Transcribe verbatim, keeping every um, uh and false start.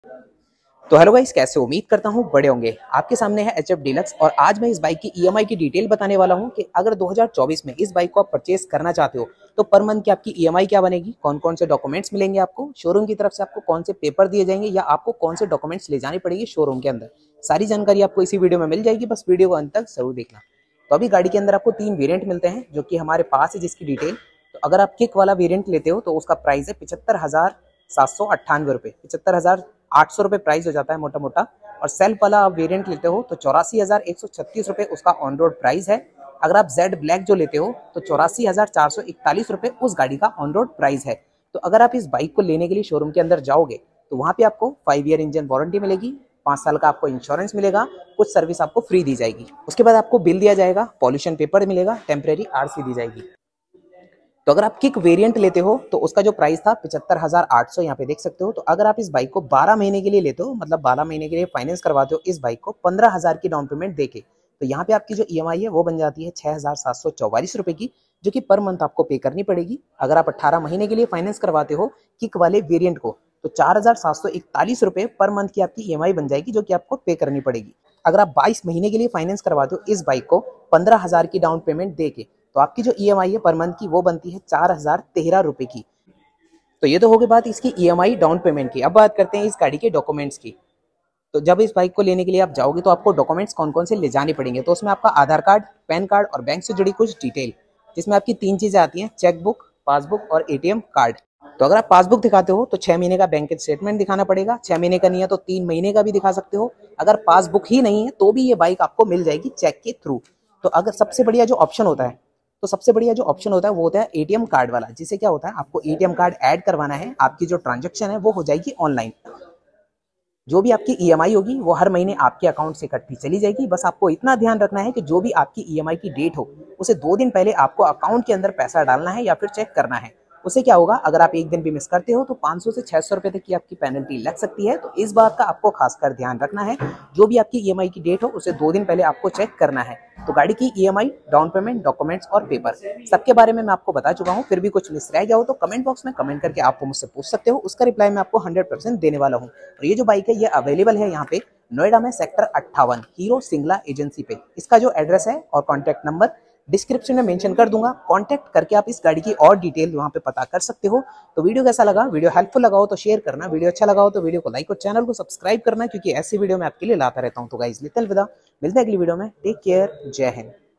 तो hello guys, कैसे हो? उम्मीद करता हूँ बड़े होंगे। आपके सामने है एच एफ डीलक्स और आज मैं इस बाइक की ईएमआई की डिटेल बताने वाला हूँ कि अगर दो हज़ार चौबीस में इस बाइक को आप परचेस करना चाहते हो तो पर मंथ की आपकी ईएमआई क्या बनेगी, कौन कौन से डॉक्यूमेंट्स मिलेंगे आपको शोरूम की तरफ से, आपको कौन से पेपर दिए जाएंगे या आपको कौन से डॉक्यूमेंट्स ले जाने पड़ेगी शोरूम के अंदर। सारी जानकारी आपको इसी वीडियो में मिल जाएगी, बस वीडियो को अंत तक जरूर देखना। तो अभी गाड़ी के अंदर आपको तीन वेरियंट मिलते हैं जो कि हमारे पास है, जिसकी डिटेल। तो अगर आप किक वाला वेरियंट लेते हो तो उसका प्राइस है पिछहत्तर हजार सात सौ अट्ठानवे रुपये, पिछहत्तर हजार आठ सौ रुपये प्राइस हो जाता है मोटा मोटा। और सेल्फ वाला आप वेरिएंट लेते हो तो चौरासी हजार एक सौ छत्तीस रुपये उसका ऑन रोड प्राइस है। अगर आप जेड ब्लैक जो लेते हो तो चौरासी हजार चार सौ इकतालीस रुपये उस गाड़ी का ऑन रोड प्राइस है। तो अगर आप इस बाइक को लेने के लिए शोरूम के अंदर जाओगे तो वहाँ पे आपको फाइव ईयर इंजन वारंटी मिलेगी, पाँच साल का आपको इंश्योरेंस मिलेगा, कुछ सर्विस आपको फ्री दी जाएगी। उसके बाद आपको बिल दिया जाएगा, पॉल्यूशन पेपर मिलेगा, टेम्परेरी आरसी दी जाएगी। तो अगर आप किक वेरिएंट लेते हो तो उसका जो प्राइस था पिछहत्तर हजार आठ सौ, यहाँ पे देख सकते हो। तो अगर आप इस बाइक को बारह महीने के लिए लेते हो, मतलब बारह महीने के लिए फाइनेंस करवाते हो इस बाइक को पंद्रह हजार की डाउन पेमेंट देके, तो यहाँ पे आपकी जो ईएमआई है वो बन जाती है छह हजार सात सौ चौवालीस रुपए की, जो कि पर मंथ आपको पे करनी पड़ेगी। अगर आप अट्ठारह महीने के लिए फाइनेंस करवाते हो किक वाले वेरियंट को तो चार हजार सात सौ इकतालीस रुपए पर मंथ की आपकी ईएमआई बन जाएगी, जो कि आपको पे करनी पड़ेगी। अगर आप बाईस महीने के लिए फाइनेंस करवाते हो इस बाइक को पंद्रह हजार की डाउन पेमेंट देके, तो आपकी जो ईएमआई है पर मंथ की वो बनती है चार हजार तेरह रुपए की। तो ये तो हो गई बात इसकी ईएमआई डाउन पेमेंट की। अब बात करते हैं इस गाड़ी के डॉक्यूमेंट्स की। तो जब इस बाइक को लेने के लिए आप जाओगे तो आपको डॉक्यूमेंट्स कौन कौन से ले जाने पड़ेंगे, तो उसमें आपका आधार कार्ड, पैन कार्ड और बैंक से जुड़ी कुछ डिटेल, जिसमें आपकी तीन चीजें आती हैं, चेकबुक, पासबुक और एटीएम कार्ड। तो अगर आप पासबुक दिखाते हो तो छह महीने का बैंक स्टेटमेंट दिखाना पड़ेगा, छह महीने का नहीं है तो तीन महीने का भी दिखा सकते हो। अगर पासबुक ही नहीं है तो भी ये बाइक आपको मिल जाएगी चेक के थ्रू। तो अगर सबसे बढ़िया जो ऑप्शन होता है तो सबसे बढ़िया जो ऑप्शन होता है वो होता है एटीएम कार्ड वाला, जिससे क्या होता है आपको एटीएम कार्ड ऐड करवाना है, आपकी जो ट्रांजैक्शन है वो हो जाएगी ऑनलाइन। जो भी आपकी ईएमआई होगी वो हर महीने आपके अकाउंट से कटती चली जाएगी। बस आपको इतना ध्यान रखना है कि जो भी आपकी ईएमआई की डेट हो उसे दो दिन पहले आपको अकाउंट के अंदर पैसा डालना है या फिर चेक करना है। उससे क्या होगा, अगर आप एक दिन भी मिस करते हो तो पाँच सौ से छह सौ रुपए तक की आपकी पेनल्टी लग सकती है। तो इस बात का आपको खासकर ध्यान रखना है, जो भी आपकी ईएमआई की डेट हो उसे दो दिन पहले आपको चेक करना है। तो गाड़ी की ईएमआई, डाउन पेमेंट, डॉक्यूमेंट्स और पेपर सबके बारे में मैं आपको बता चुका हूँ। फिर भी कुछ मिस रह गया हो तो कमेंट बॉक्स में कमेंट करके आप मुझसे पूछ सकते हो, उसका रिप्लाई मैं आपको हंड्रेड परसेंट देने वाला हूँ। और ये जो बाइक है ये अवेलेबल है यहाँ पे नोएडा में सेक्टर अट्ठावन हीरो सिंगला एजेंसी पे। इसका जो एड्रेस है और कॉन्टैक्ट नंबर डिस्क्रिप्शन में मेंशन कर दूंगा, कांटेक्ट करके आप इस गाड़ी की और डिटेल वहां पे पता कर सकते हो। तो वीडियो कैसा लगा, वीडियो हेल्पफुल लगा हो तो शेयर करना, वीडियो अच्छा लगा हो तो वीडियो को लाइक और चैनल को सब्सक्राइब करना, क्योंकि ऐसी वीडियो मैं आपके लिए लाता रहता हूँ। तो गाइस लेते हैं अलविदा, मिलते हैं अगली वीडियो में। टेक केयर, जय हिंद।